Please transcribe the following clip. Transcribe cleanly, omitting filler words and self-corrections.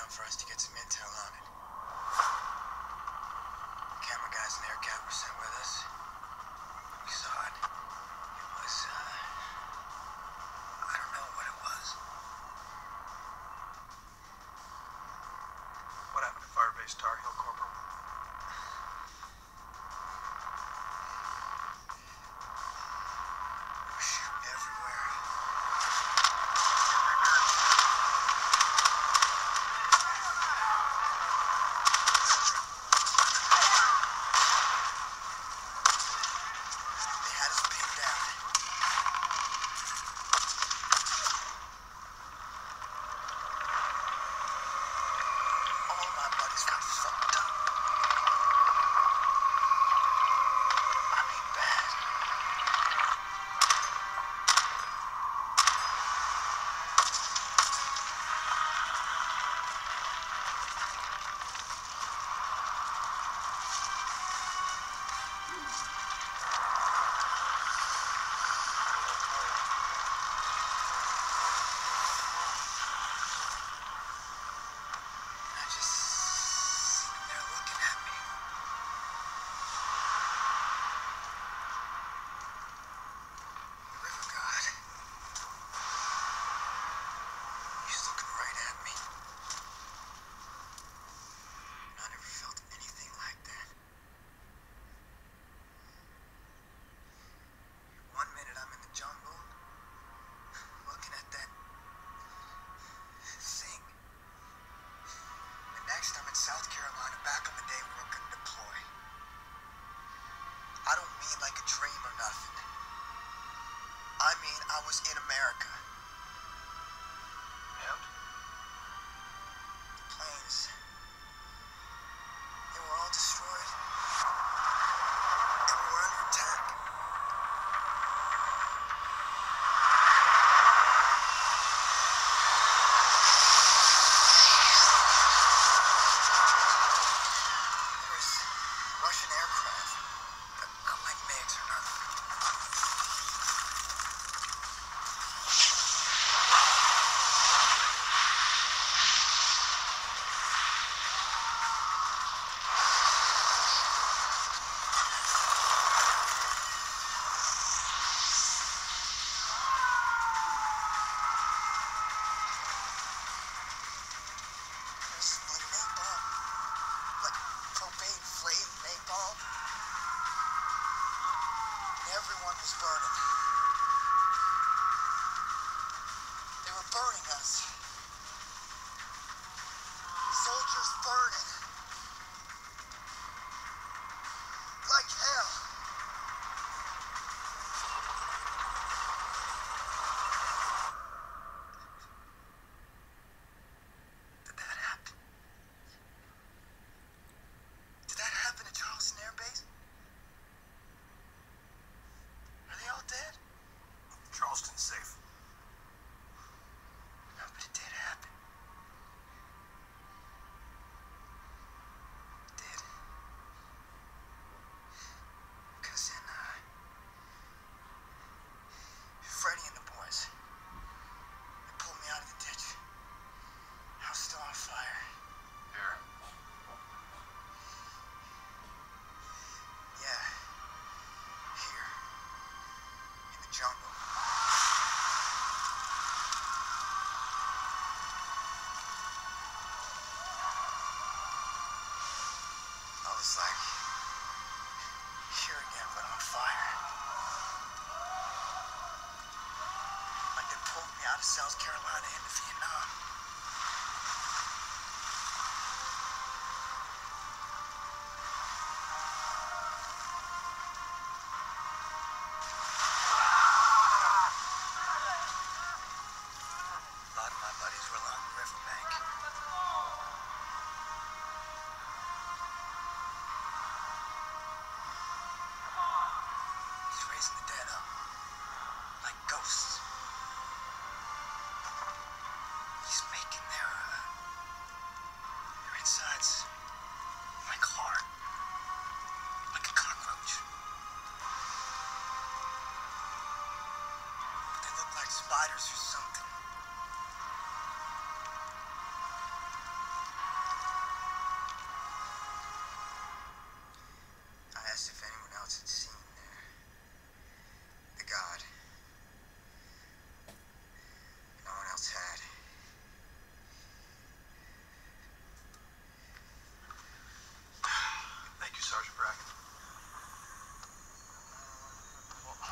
down for us to get some intel on it. Camera guys and aircat were sent with us. We saw it. It was, I don't know what it was. What happened to Firebase Tar Heel Corporal? South Carolina, back on the day we were gonna deploy. I don't mean like a dream or nothing. I mean I was in America. And? The planes, they were all destroyed. And we were under attack. Russian aircraft, like MiGs or nothing. Split napalm, like propane flame napalm. Everyone was burning. They were burning us. Soldiers burning. Like hell. Did that happen? Did that happen at Charleston Air Base? Are they all dead? Charleston's safe. No, but it did happen. It did. Because then, Freddie and the boys, they pulled me out of the ditch. I was still on fire. Here. Yeah. Here. In the jungle. I was like, here again, but on fire. Like they pulled me out of South Carolina into Vietnam. A lot of my buddies were along the riverbank. He's raising the dead up, like ghosts. He's making their insides like hard, like a cockroach. But they look like spiders or something.